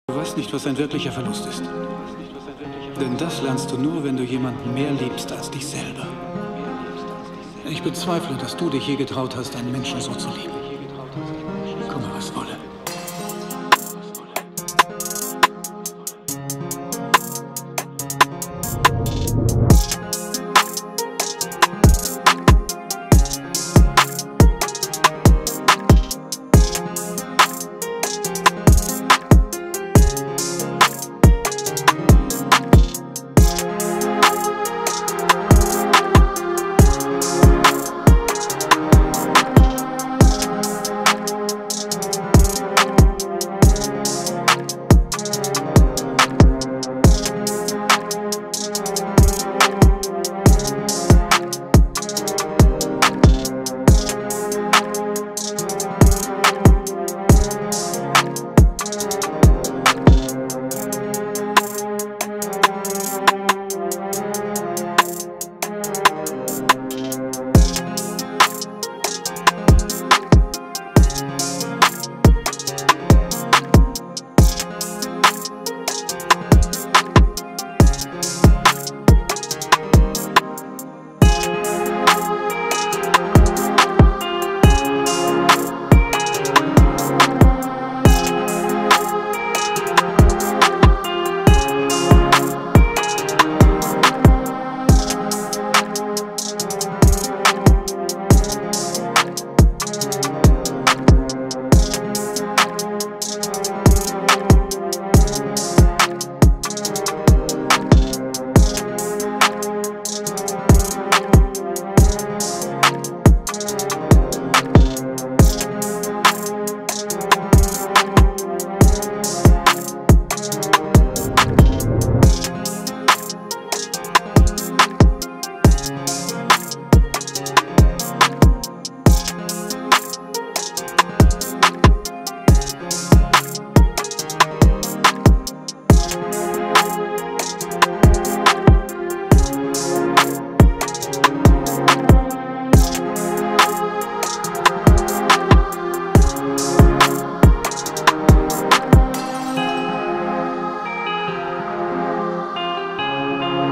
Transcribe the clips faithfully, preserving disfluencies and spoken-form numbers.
Du weißt nicht, was ein wirklicher Verlust ist. Denn das lernst du nur, wenn du jemanden mehr liebst als dich selber. Ich bezweifle, dass du dich je getraut hast, einen Menschen so zu lieben. Komme, was wolle.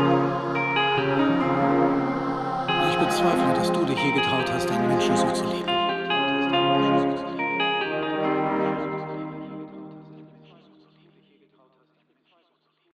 Ich bezweifle, dass du dich je getraut hast, einen Menschen so zu lieben.